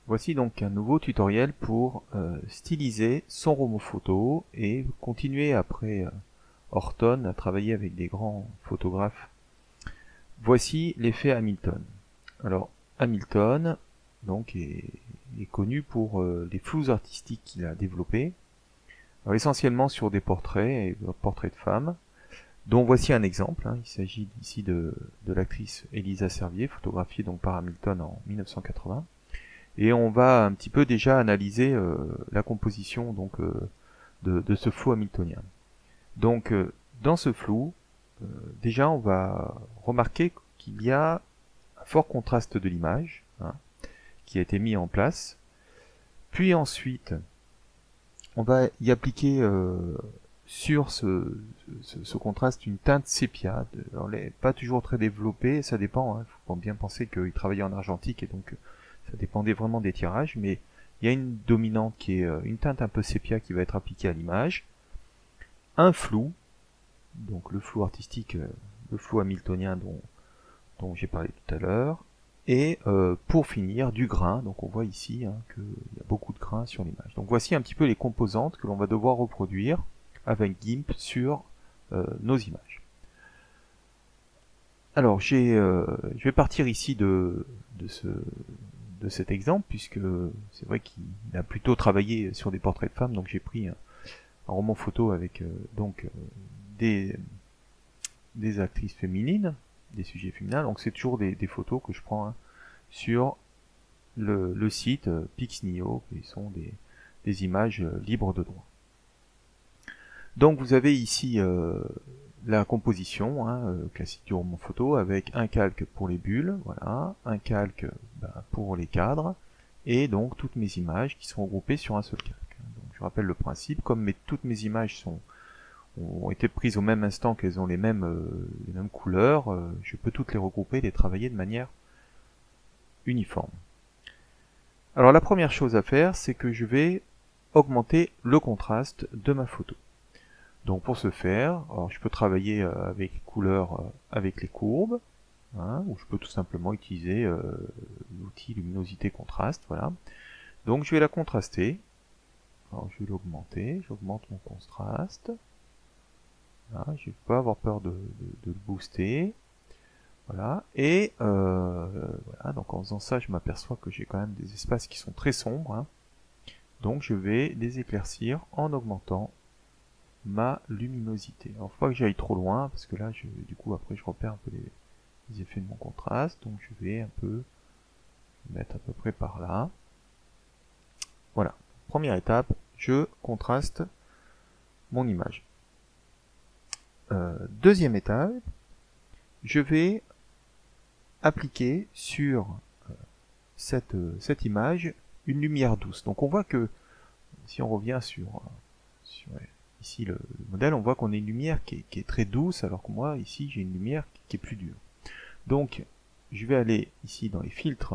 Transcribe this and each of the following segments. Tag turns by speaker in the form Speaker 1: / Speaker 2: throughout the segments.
Speaker 1: Voici donc un nouveau tutoriel pour styliser son roman photo et continuer après Horton à travailler avec des grands photographes. Voici l'effet Hamilton. Alors Hamilton donc est connu pour les flous artistiques qu'il a développés, alors, essentiellement sur des portraits et portraits de femmes, dont voici un exemple. Il s'agit ici de l'actrice Elisa Servier, photographiée donc par Hamilton en 1980. Et on va un petit peu déjà analyser la composition donc de ce flou hamiltonien. Donc dans ce flou, déjà on va remarquer qu'il y a un fort contraste de l'image qui a été mis en place. Puis ensuite, on va y appliquer sur ce contraste une teinte sépia. Alors, elle n'est pas toujours très développée, ça dépend. Il faut bien penser qu'il travaillait en argentique et donc ça dépendait vraiment des tirages, mais il y a une dominante qui est une teinte un peu sépia qui va être appliquée à l'image, un flou, donc le flou artistique, le flou hamiltonien dont j'ai parlé tout à l'heure, et pour finir du grain. Donc on voit ici qu'il y a beaucoup de grain sur l'image. Donc voici un petit peu les composantes que l'on va devoir reproduire avec GIMP sur nos images. Alors je vais partir ici de cet exemple, puisque c'est vrai qu'il a plutôt travaillé sur des portraits de femmes, donc j'ai pris un roman photo avec des actrices féminines, des sujets féminins, donc c'est toujours des photos que je prends sur le site Pixnio, qui sont des images libres de droit. Donc vous avez ici la composition classique du roman photo avec un calque pour les bulles, voilà, un calque pour les cadres, et donc toutes mes images qui sont regroupées sur un seul calque. Donc je rappelle le principe, comme toutes mes images ont été prises au même instant, qu'elles ont les mêmes couleurs, je peux toutes les regrouper et les travailler de manière uniforme. Alors la première chose à faire, c'est que je vais augmenter le contraste de ma photo. Donc pour ce faire, alors je peux travailler avec les couleurs, avec les courbes, ou je peux tout simplement utiliser l'outil luminosité contraste, voilà. Donc je vais la contraster. Alors je vais l'augmenter, j'augmente mon contraste. Voilà, je ne vais pas avoir peur de le booster. Voilà, et voilà, donc en faisant ça, je m'aperçois que j'ai quand même des espaces qui sont très sombres. Donc je vais les éclaircir en augmentant ma luminosité. Alors faut pas que j'aille trop loin, parce que là, du coup, après, je repère un peu les effets de mon contraste. Donc je vais un peu mettre à peu près par là. Voilà. Première étape, je contraste mon image. Deuxième étape, je vais appliquer sur cette image une lumière douce. Donc on voit que, si on revient sur ici le modèle, on voit qu'on a une lumière qui est très douce, alors que moi, ici, j'ai une lumière qui est plus dure. Donc, je vais aller ici dans les filtres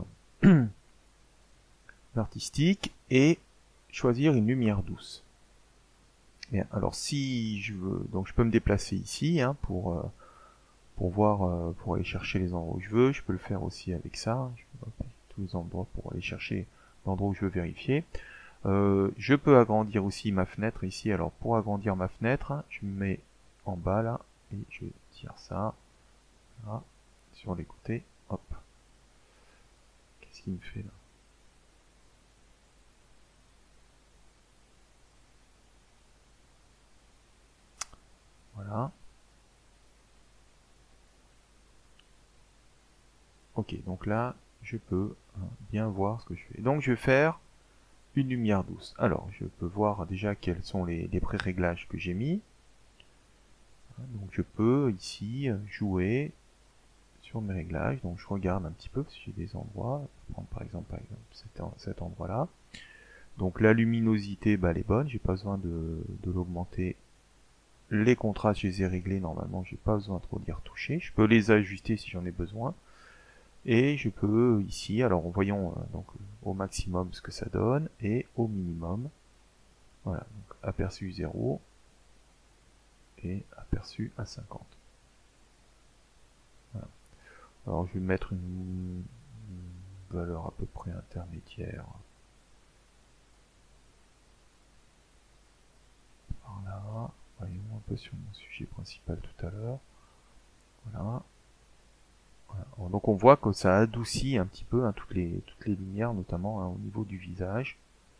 Speaker 1: artistiques et choisir une lumière douce. Bien, alors si je veux, donc je peux me déplacer ici pour voir, pour aller chercher les endroits où je veux. Je peux le faire aussi avec ça. Je peux tous les endroits pour aller chercher l'endroit où je veux vérifier. Je peux agrandir aussi ma fenêtre ici. Alors pour agrandir ma fenêtre, je me mets en bas là et je tire ça là, sur les côtés. Hop. Qu'est-ce qu'il me fait là? Voilà. Ok, donc là, je peux bien voir ce que je fais. Donc je vais faire une lumière douce. Alors, je peux voir déjà quels sont les pré-réglages que j'ai mis. Donc je peux ici jouer sur mes réglages. Donc je regarde un petit peu si j'ai des endroits. Je vais prendre par exemple cet endroit-là. Donc la luminosité, elle est bonne. J'ai pas besoin de l'augmenter. Les contrastes, je les ai réglés. Normalement, j'ai pas besoin trop d'y retoucher. Je peux les ajuster si j'en ai besoin. Et je peux ici, alors voyons donc au maximum ce que ça donne et au minimum. Voilà, donc aperçu 0 et aperçu à 50. Voilà. Alors je vais mettre une valeur à peu près intermédiaire. Par là, voyons un peu sur mon sujet principal tout à l'heure. Voilà. Voilà. Donc on voit que ça adoucit un petit peu hein, toutes les lumières, notamment hein, au niveau du visage.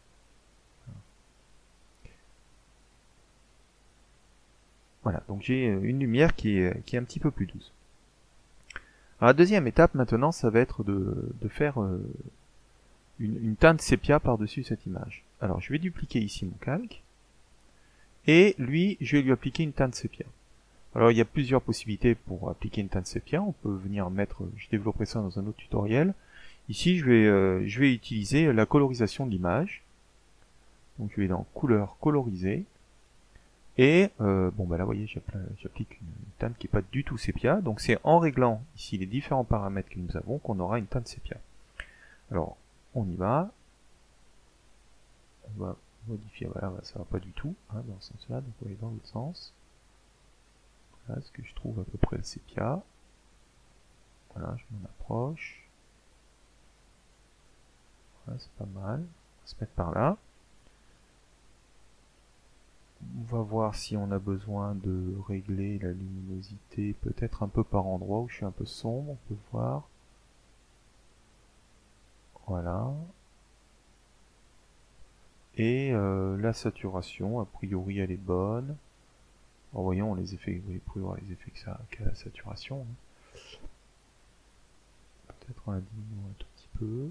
Speaker 1: Voilà, donc j'ai une lumière qui est un petit peu plus douce. Alors, la deuxième étape maintenant, ça va être de faire une teinte sépia par-dessus cette image. Alors je vais dupliquer ici mon calque, et lui, je vais lui appliquer une teinte sépia. Alors il y a plusieurs possibilités pour appliquer une teinte sépia. On peut venir mettre, je développerai ça dans un autre tutoriel. Ici je vais utiliser la colorisation de l'image. Donc je vais dans couleur colorisée. Et bon bah là vous voyez j'applique une teinte qui n'est pas du tout sépia. Donc c'est en réglant ici les différents paramètres que nous avons qu'on aura une teinte sépia. Alors on y va. On va modifier, voilà, ça va pas du tout hein, dans ce sens là, donc on va aller dans l'autre sens. Voilà ce que je trouve à peu près le sépia. Voilà, je m'en approche. Voilà, c'est pas mal. On va se mettre par là. On va voir si on a besoin de régler la luminosité, peut-être un peu par endroit où je suis un peu sombre, on peut voir. Voilà. Et la saturation, a priori elle est bonne. En voyant les effets, vous pouvez voir les effets qu'a la saturation. Hein. Peut-être on la diminue un tout petit peu.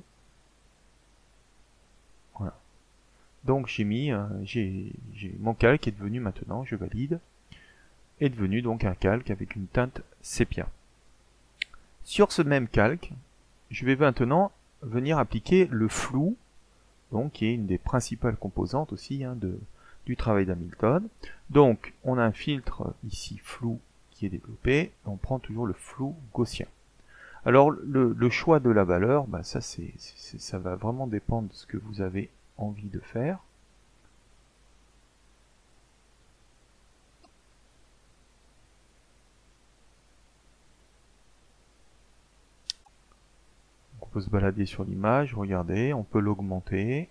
Speaker 1: Voilà. Donc j'ai mis, mon calque est devenu maintenant, je valide, est devenu donc un calque avec une teinte sépia. Sur ce même calque, je vais maintenant venir appliquer le flou, donc qui est une des principales composantes aussi hein, du travail d'Hamilton. Donc on a un filtre ici flou qui est développé, on prend toujours le flou gaussien. Alors le choix de la valeur, bah, ça va vraiment dépendre de ce que vous avez envie de faire. On peut se balader sur l'image, regardez, on peut l'augmenter.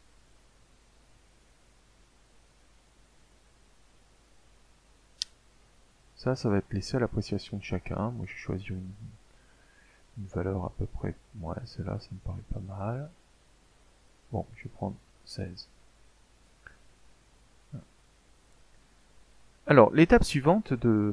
Speaker 1: Ça va être laissé à l'appréciation de chacun. Moi je vais choisir une valeur à peu près, ouais, celle-là, ça me paraît pas mal. Bon, je vais prendre 16. Alors, l'étape suivante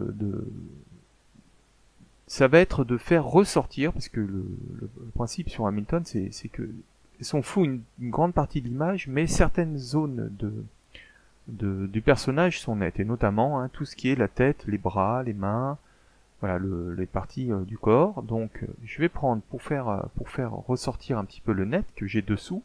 Speaker 1: ça va être de faire ressortir, parce que le principe sur Hamilton, c'est que on fout une grande partie de l'image, mais certaines zones du personnage sont nettes, et notamment hein, tout ce qui est la tête, les bras, les mains, voilà, les parties du corps. Donc, je vais prendre pour faire ressortir un petit peu le net que j'ai dessous.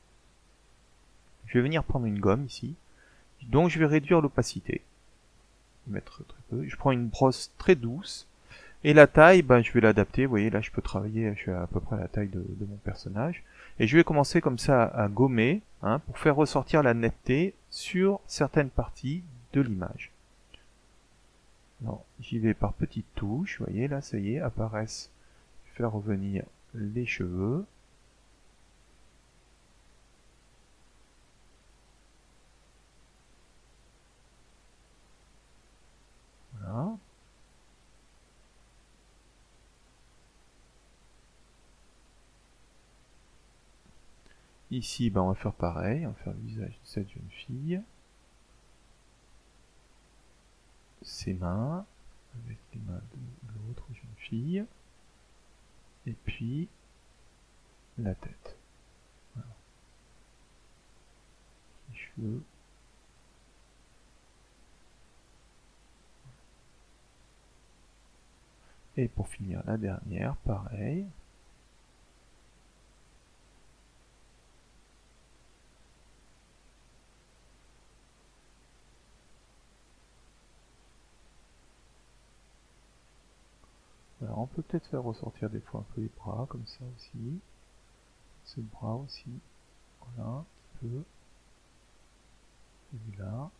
Speaker 1: Je vais venir prendre une gomme ici, donc je vais réduire l'opacité. Mettre très peu. Je prends une brosse très douce. Et la taille, ben, je vais l'adapter. Vous voyez, là, je peux travailler, je suis à peu près à la taille de mon personnage. Et je vais commencer comme ça à gommer, hein, pour faire ressortir la netteté sur certaines parties de l'image. Alors, j'y vais par petites touches. Vous voyez, là, ça y est, apparaissent. Je vais faire revenir les cheveux. Voilà. Ici, ben, on va faire pareil, on va faire le visage de cette jeune fille. Ses mains, avec les mains de l'autre jeune fille. Et puis, la tête. Voilà. Les cheveux. Et pour finir la dernière, pareil. Alors on peut peut-être faire ressortir des fois un peu les bras, comme ça aussi. Ce bras aussi. Voilà, un petit peu. Celui-là.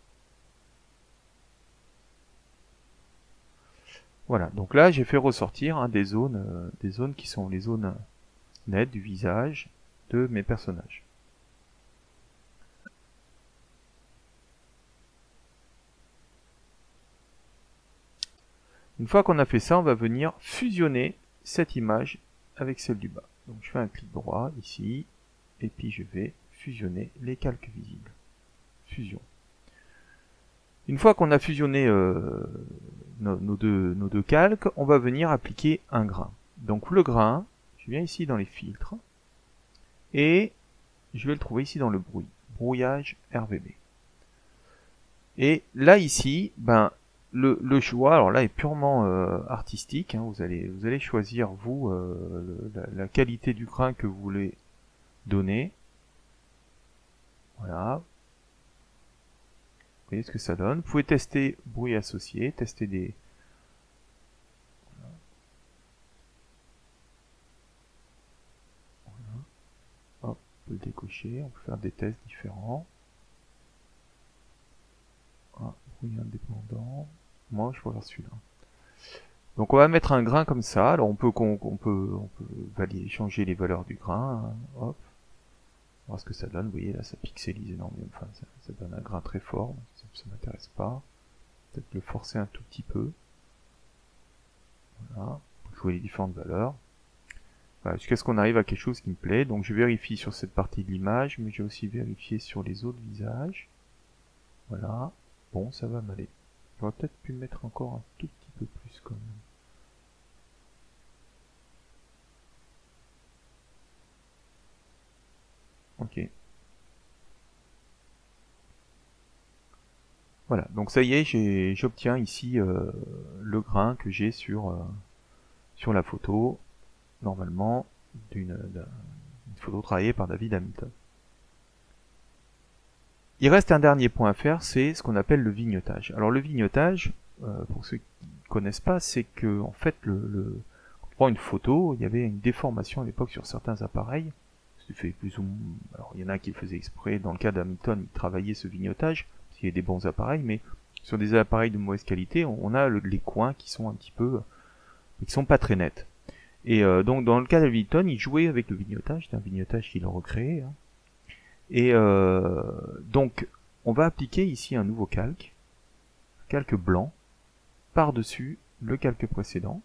Speaker 1: Voilà, donc là j'ai fait ressortir hein, des zones qui sont les zones nette du visage de mes personnages. Une fois qu'on a fait ça, on va venir fusionner cette image avec celle du bas. Donc je fais un clic droit ici, et puis je vais fusionner les calques visibles. Fusion. Une fois qu'on a fusionné nos deux calques, on va venir appliquer un grain. Donc le grain, je viens ici dans les filtres, et je vais le trouver ici dans le bruit, brouillage RVB. Et là ici, ben, le choix, alors là, est purement artistique, hein, vous allez choisir, vous, la qualité du grain que vous voulez donner. Voilà. Vous voyez ce que ça donne. Vous pouvez tester bruit associé, tester des... Voilà. Hop, on peut le décocher, on peut faire des tests différents. Ah, bruit indépendant. Moi, je vais voir celui-là. Donc on va mettre un grain comme ça. Alors on peut changer les valeurs du grain. Hein. Hop. On va voir ce que ça donne. Vous voyez là, ça pixelise énormément. Enfin, ça donne un grain très fort. Ça m'intéresse pas. Peut-être le forcer un tout petit peu. Voilà. Pour jouer les différentes valeurs. Voilà, jusqu'à ce qu'on arrive à quelque chose qui me plaît. Donc je vérifie sur cette partie de l'image, mais je vais aussi vérifier sur les autres visages. Voilà. Bon, ça va m'aller. J'aurais peut-être pu mettre encore un tout petit peu plus quand même. Ok. Voilà, donc ça y est, j'obtiens ici le grain que j'ai sur la photo, normalement, d'une photo travaillée par David Hamilton. Il reste un dernier point à faire, c'est ce qu'on appelle le vignettage. Alors le vignettage, pour ceux qui ne connaissent pas, c'est que en fait, quand on prend une photo, il y avait une déformation à l'époque sur certains appareils. Fait plus ou moins, alors il y en a qui le faisaient exprès, dans le cas d'Hamilton, il travaillait ce vignettage, parce qu'il y a des bons appareils, mais sur des appareils de mauvaise qualité, on a les coins qui sont un petit peu, qui sont pas très nets. Et donc dans le cas d'Hamilton, il jouait avec le vignettage, c'est un vignettage qu'il a recréé. Hein. Et donc on va appliquer ici un nouveau calque blanc, par-dessus le calque précédent.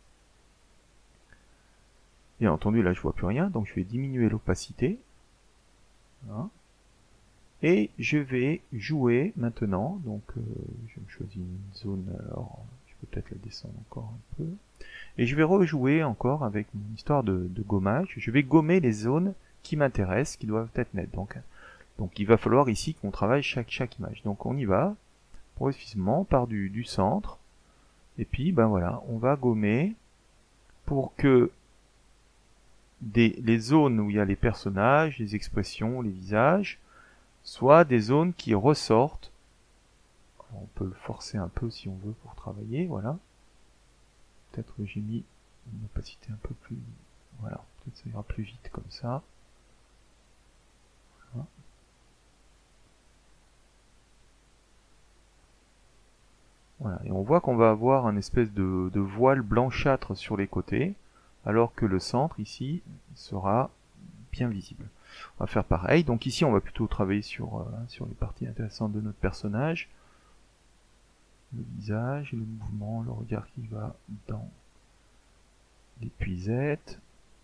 Speaker 1: Bien entendu, là je vois plus rien, donc je vais diminuer l'opacité. Voilà. Et je vais jouer maintenant, donc je me choisis une zone, alors je peux peut-être la descendre encore un peu. Et je vais rejouer encore avec mon histoire de gommage. Je vais gommer les zones qui m'intéressent, qui doivent être nettes. Donc il va falloir ici qu'on travaille chaque image. Donc on y va, progressivement, par du centre. Et puis ben voilà, on va gommer pour que les zones où il y a les personnages, les expressions, les visages, soient des zones qui ressortent. On peut le forcer un peu si on veut pour travailler, voilà. Peut-être que j'ai mis une opacité un peu plus... Voilà, peut-être ça ira plus vite comme ça. Voilà. Voilà, et on voit qu'on va avoir un espèce de voile blanchâtre sur les côtés, alors que le centre ici sera bien visible. On va faire pareil, donc ici on va plutôt travailler sur les parties intéressantes de notre personnage. Le visage, le mouvement, le regard qui va dans l'épuisette.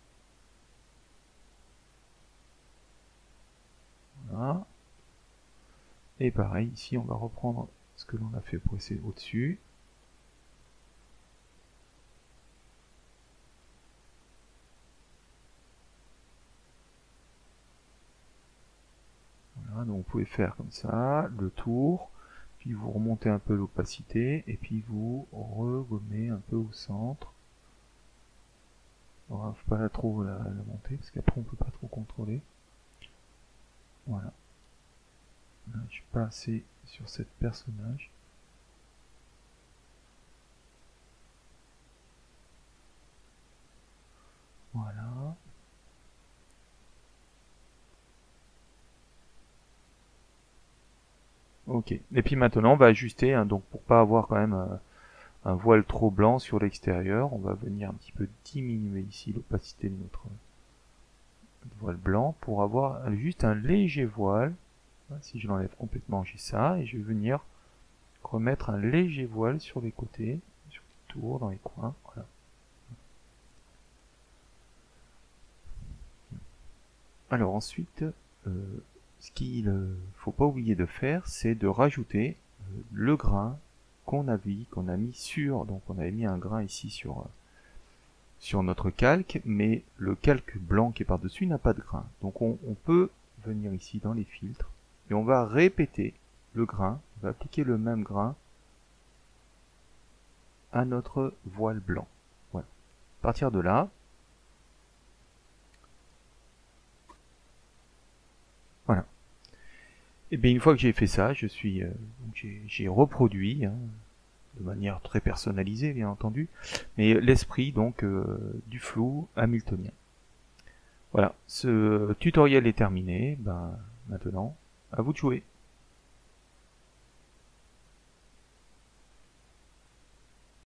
Speaker 1: Voilà. Et pareil, ici on va reprendre ce que l'on a fait presser au-dessus. Voilà, donc vous pouvez faire comme ça, le tour, puis vous remontez un peu l'opacité, et puis vous regommez un peu au centre. Alors, faut pas trop la monter, parce qu'après on peut pas trop contrôler. Voilà. Là, je suis pas assez sur cette personnage. Voilà. Ok. Et puis maintenant, on va ajuster, hein, donc pour pas avoir quand même un voile trop blanc sur l'extérieur, on va venir un petit peu diminuer ici l'opacité de de voile blanc pour avoir juste un léger voile. Si je l'enlève complètement, j'ai ça, et je vais venir remettre un léger voile sur les côtés, sur les tours, dans les coins. Voilà. Alors ensuite, ce qu'il ne faut pas oublier de faire, c'est de rajouter le grain qu'on a mis sur, donc on avait mis un grain ici sur notre calque, mais le calque blanc qui est par-dessus n'a pas de grain. Donc on peut venir ici dans les filtres, et on va répéter le grain, on va appliquer le même grain à notre voile blanc. Voilà. À partir de là, voilà. Et bien une fois que j'ai fait ça, j'ai reproduit, hein, de manière très personnalisée bien entendu, mais l'esprit donc du flou hamiltonien. Voilà, ce tutoriel est terminé, ben maintenant à vous de jouer.